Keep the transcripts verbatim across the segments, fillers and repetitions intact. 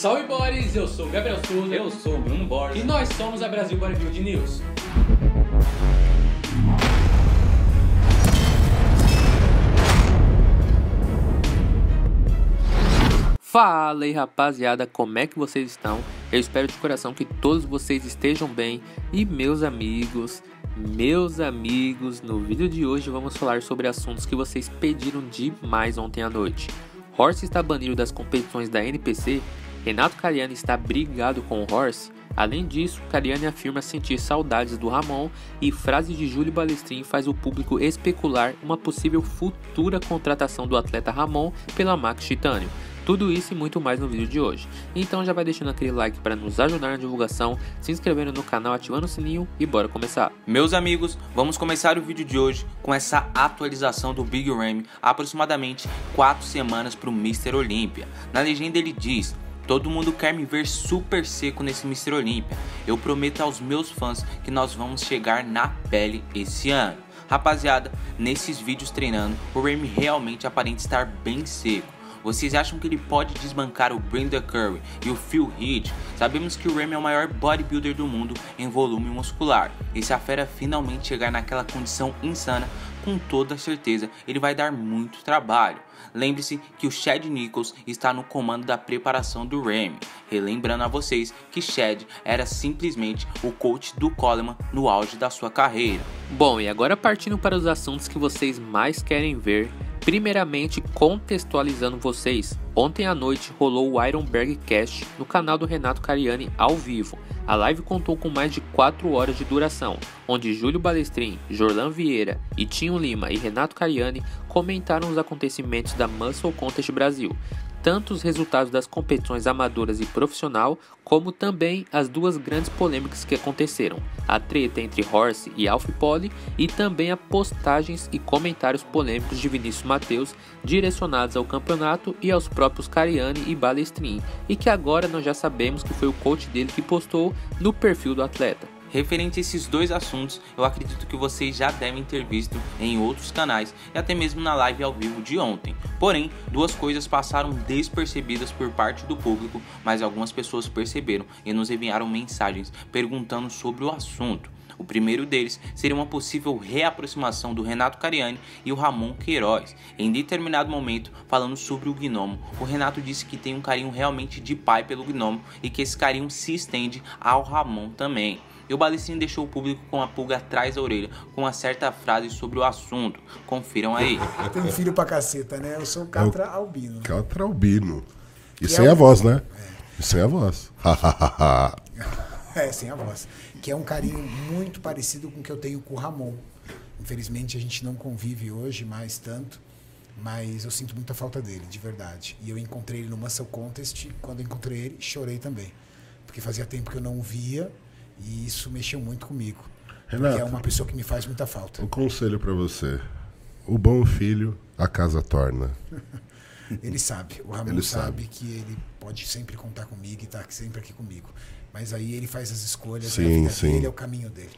Salve Boris, eu sou o Gabriel Souza. Eu sou o Bruno Borges. E nós somos a Brasil Bodybuilding News. Fala aí rapaziada, como é que vocês estão? Eu espero de coração que todos vocês estejam bem. E meus amigos, meus amigos, no vídeo de hoje vamos falar sobre assuntos que vocês pediram demais ontem à noite. Royce está banido das competições da N P C, Renato Cariani está brigado com o Royce. Além disso, Cariani afirma sentir saudades do Ramon e frase de Júlio Balestrin faz o público especular uma possível futura contratação do atleta Ramon pela Max Titânio. Tudo isso e muito mais no vídeo de hoje. Então já vai deixando aquele like para nos ajudar na divulgação, se inscrevendo no canal, ativando o sininho e bora começar. Meus amigos, vamos começar o vídeo de hoje com essa atualização do Big Ramy, aproximadamente quatro semanas para o mister Olímpia. Na legenda ele diz: todo mundo quer me ver super seco nesse mister Olímpia. Eu prometo aos meus fãs que nós vamos chegar na pele esse ano. Rapaziada, nesses vídeos treinando, o Ramy realmente aparenta estar bem seco. Vocês acham que ele pode desbancar o Brandon Curry e o Phil Heath? Sabemos que o Ramy é o maior bodybuilder do mundo em volume muscular. E se a fera finalmente chegar naquela condição insana, com toda certeza ele vai dar muito trabalho. Lembre-se que o Chad Nichols está no comando da preparação do Ramy. Relembrando a vocês que Chad era simplesmente o coach do Coleman no auge da sua carreira. Bom, e agora partindo para os assuntos que vocês mais querem ver. Primeiramente, contextualizando vocês, ontem à noite rolou o Ironberg Cast no canal do Renato Cariani ao vivo. A live contou com mais de quatro horas de duração, onde Júlio Balestrin, Jorlan Vieira, Itinho Lima e Renato Cariani comentaram os acontecimentos da Muscle Contest Brasil, tanto os resultados das competições amadoras e profissional, como também as duas grandes polêmicas que aconteceram, a treta entre Royce e Alfie Poli e também a postagens e comentários polêmicos de Vinícius Mateus direcionados ao campeonato e aos próprios Cariani e Balestrin, e que agora nós já sabemos que foi o coach dele que postou no perfil do atleta. Referente a esses dois assuntos, eu acredito que vocês já devem ter visto em outros canais e até mesmo na live ao vivo de ontem. Porém, duas coisas passaram despercebidas por parte do público, mas algumas pessoas perceberam e nos enviaram mensagens perguntando sobre o assunto. O primeiro deles seria uma possível reaproximação do Renato Cariani e o Ramon Queiroz. Em determinado momento, falando sobre o Gnomo, o Renato disse que tem um carinho realmente de pai pelo Gnomo e que esse carinho se estende ao Ramon também. E o Balestrin deixou o público com a pulga atrás da orelha, com uma certa frase sobre o assunto. Confiram aí. Tem filho pra caceta, né? Eu sou o Catra Albino. Catra Albino. E que sem é a um... voz, né? É. E sem a voz. É, sem a voz. Que é um carinho muito parecido com o que eu tenho com o Ramon. Infelizmente a gente não convive hoje mais tanto, mas eu sinto muita falta dele, de verdade. E eu encontrei ele no Muscle Contest. Quando eu encontrei ele, chorei também. Porque fazia tempo que eu não o via. E isso mexeu muito comigo. Renato, porque é uma pessoa que me faz muita falta. Um conselho pra você. O bom filho, a casa torna. Ele sabe. O Ramon ele sabe, sabe que ele pode sempre contar comigo e tá sempre aqui comigo. Mas aí ele faz as escolhas, sim, a vida sim. dele é o caminho dele.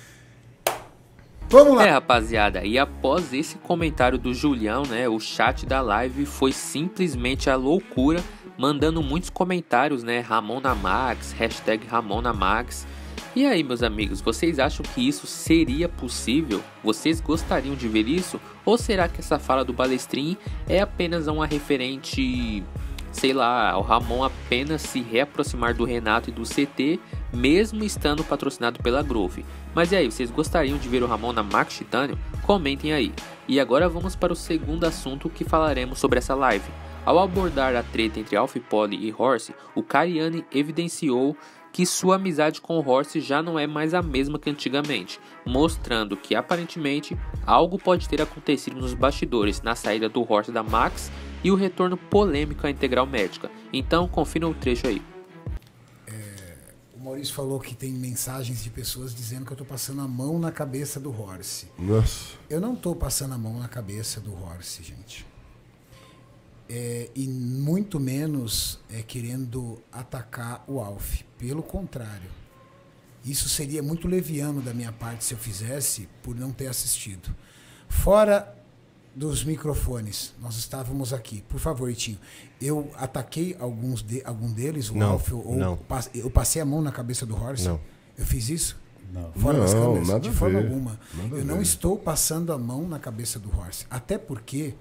Vamos lá! É, rapaziada, e após esse comentário do Julião, né, o chat da live foi simplesmente a loucura, mandando muitos comentários, né, Ramon na Max, hashtag Ramon na Max. E aí, meus amigos, vocês acham que isso seria possível? Vocês gostariam de ver isso? Ou será que essa fala do Balestrin é apenas uma referente, sei lá, ao Ramon apenas se reaproximar do Renato e do C T, mesmo estando patrocinado pela Grove? Mas e aí, vocês gostariam de ver o Ramon na Max Titânio? Comentem aí. E agora vamos para o segundo assunto que falaremos sobre essa live. Ao abordar a treta entre Alfie Poli e Royce, o Cariani evidenciou que sua amizade com o Royce já não é mais a mesma que antigamente, mostrando que aparentemente algo pode ter acontecido nos bastidores na saída do Royce da Max e o retorno polêmico à Integral Médica. Então confiram o trecho aí. É, o Maurício falou que tem mensagens de pessoas dizendo que eu tô passando a mão na cabeça do Royce. Nossa. Eu não tô passando a mão na cabeça do Royce, gente. É, e muito menos é, querendo atacar o Alf. Pelo contrário. Isso seria muito leviano da minha parte se eu fizesse por não ter assistido. Fora dos microfones. Nós estávamos aqui. Por favor, Itinho. Eu ataquei alguns de, algum deles, o Não, Alf, ou não. passe- eu passei a mão na cabeça do Horst? Não. Eu fiz isso? Não. Fora das Não, câmeras? nada De a forma ver. alguma. Nada a Eu não ver. estou passando a mão na cabeça do Horst. Até porque,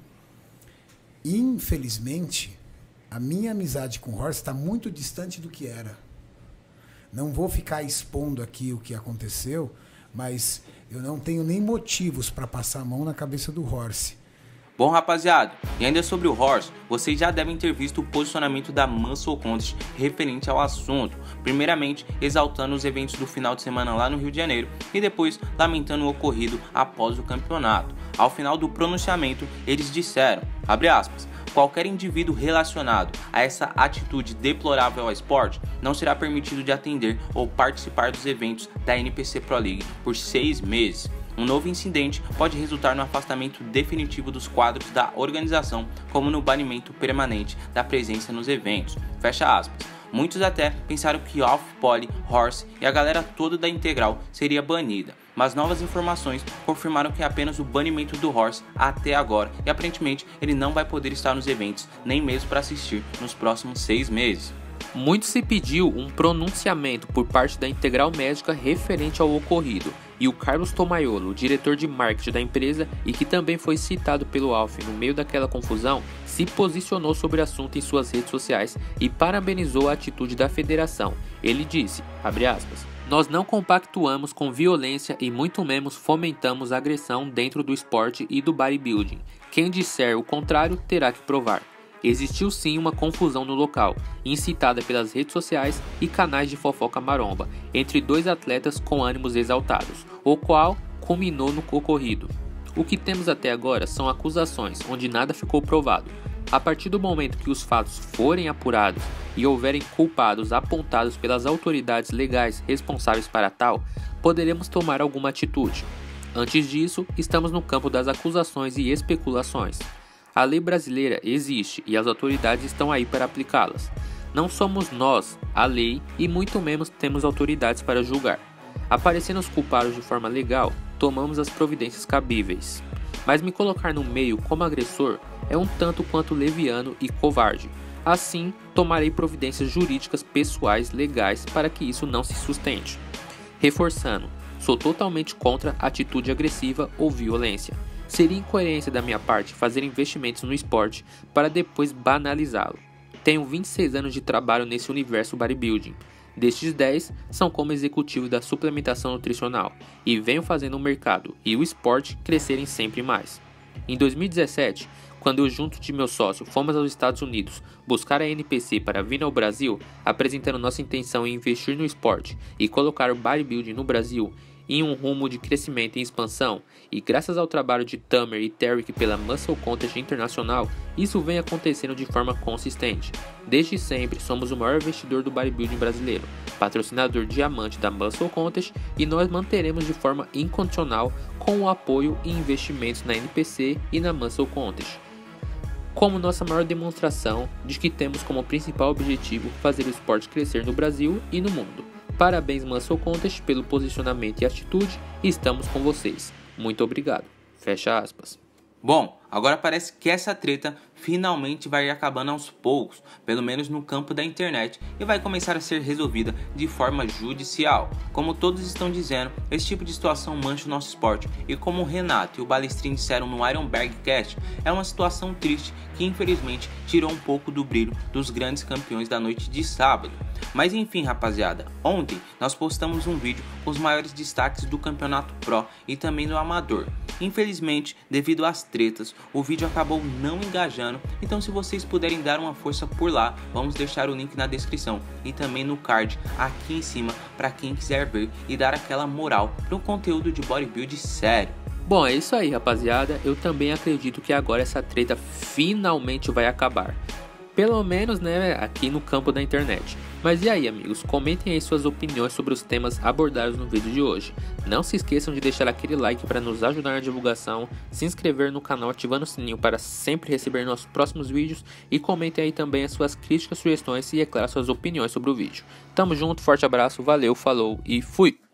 infelizmente, a minha amizade com o Horst está muito distante do que era. Não vou ficar expondo aqui o que aconteceu, mas eu não tenho nem motivos para passar a mão na cabeça do Horst. Bom, rapaziada, e ainda sobre o Horst, vocês já devem ter visto o posicionamento da Muscle Contest referente ao assunto. Primeiramente, exaltando os eventos do final de semana lá no Rio de Janeiro e depois lamentando o ocorrido após o campeonato. Ao final do pronunciamento, eles disseram, abre aspas, qualquer indivíduo relacionado a essa atitude deplorável ao esporte não será permitido de atender ou participar dos eventos da N P C Pro League por seis meses. Um novo incidente pode resultar no afastamento definitivo dos quadros da organização, como no banimento permanente da presença nos eventos. Fecha aspas. Muitos até pensaram que Alf, Poly, Horst e a galera toda da Integral seria banida, mas novas informações confirmaram que é apenas o banimento do Horst até agora e aparentemente ele não vai poder estar nos eventos, nem mesmo para assistir nos próximos seis meses. Muito se pediu um pronunciamento por parte da Integral Médica referente ao ocorrido, e o Carlos Tomaiolo, o diretor de marketing da empresa e que também foi citado pelo Alf no meio daquela confusão, se posicionou sobre o assunto em suas redes sociais e parabenizou a atitude da federação. Ele disse, abre aspas, nós não compactuamos com violência e muito menos fomentamos agressão dentro do esporte e do bodybuilding. Quem disser o contrário terá que provar. Existiu sim uma confusão no local, incitada pelas redes sociais e canais de fofoca maromba, entre dois atletas com ânimos exaltados, o qual culminou no ocorrido. O que temos até agora são acusações, onde nada ficou provado. A partir do momento que os fatos forem apurados e houverem culpados apontados pelas autoridades legais responsáveis para tal, poderemos tomar alguma atitude. Antes disso, estamos no campo das acusações e especulações. A lei brasileira existe e as autoridades estão aí para aplicá-las. Não somos nós, a lei, e muito menos temos autoridades para julgar. Aparecendo os culpados de forma legal, tomamos as providências cabíveis. Mas me colocar no meio como agressor é um tanto quanto leviano e covarde. Assim, tomarei providências jurídicas pessoais legais para que isso não se sustente. Reforçando, sou totalmente contra atitude agressiva ou violência. Seria incoerência da minha parte fazer investimentos no esporte para depois banalizá-lo. Tenho vinte e seis anos de trabalho nesse universo bodybuilding. Destes dez são como executivo da suplementação nutricional e venho fazendo o mercado e o esporte crescerem sempre mais. Em dois mil e dezessete, quando eu junto de meu sócio fomos aos Estados Unidos buscar a N P C para vir ao Brasil, apresentando nossa intenção em investir no esporte e colocar o bodybuilding no Brasil em um rumo de crescimento e expansão, e graças ao trabalho de Tamer e Tarek pela Muscle Contest Internacional, isso vem acontecendo de forma consistente. Desde sempre somos o maior investidor do bodybuilding brasileiro, patrocinador diamante da Muscle Contest, e nós manteremos de forma incondicional com o apoio e investimentos na N P C e na Muscle Contest, como nossa maior demonstração de que temos como principal objetivo fazer o esporte crescer no Brasil e no mundo. Parabéns Muscle Contest pelo posicionamento e atitude, e estamos com vocês. Muito obrigado. Fecha aspas. Bom, agora parece que essa treta finalmente vai acabando aos poucos, pelo menos no campo da internet, e vai começar a ser resolvida de forma judicial. Como todos estão dizendo, esse tipo de situação mancha o nosso esporte, e como o Renato e o Balestrin disseram no Ironberg Cast, é uma situação triste que infelizmente tirou um pouco do brilho dos grandes campeões da noite de sábado. Mas enfim, rapaziada, ontem nós postamos um vídeo com os maiores destaques do campeonato Pro e também do Amador. Infelizmente, devido às tretas, o vídeo acabou não engajando, então se vocês puderem dar uma força por lá, vamos deixar o link na descrição e também no card aqui em cima para quem quiser ver e dar aquela moral para um conteúdo de bodybuilding sério. Bom, é isso aí, rapaziada. Eu também acredito que agora essa treta finalmente vai acabar. Pelo menos, né, aqui no campo da internet. Mas e aí, amigos? Comentem aí suas opiniões sobre os temas abordados no vídeo de hoje. Não se esqueçam de deixar aquele like para nos ajudar na divulgação, se inscrever no canal ativando o sininho para sempre receber nossos próximos vídeos e comentem aí também as suas críticas, sugestões e, é claro, suas opiniões sobre o vídeo. Tamo junto, forte abraço, valeu, falou e fui!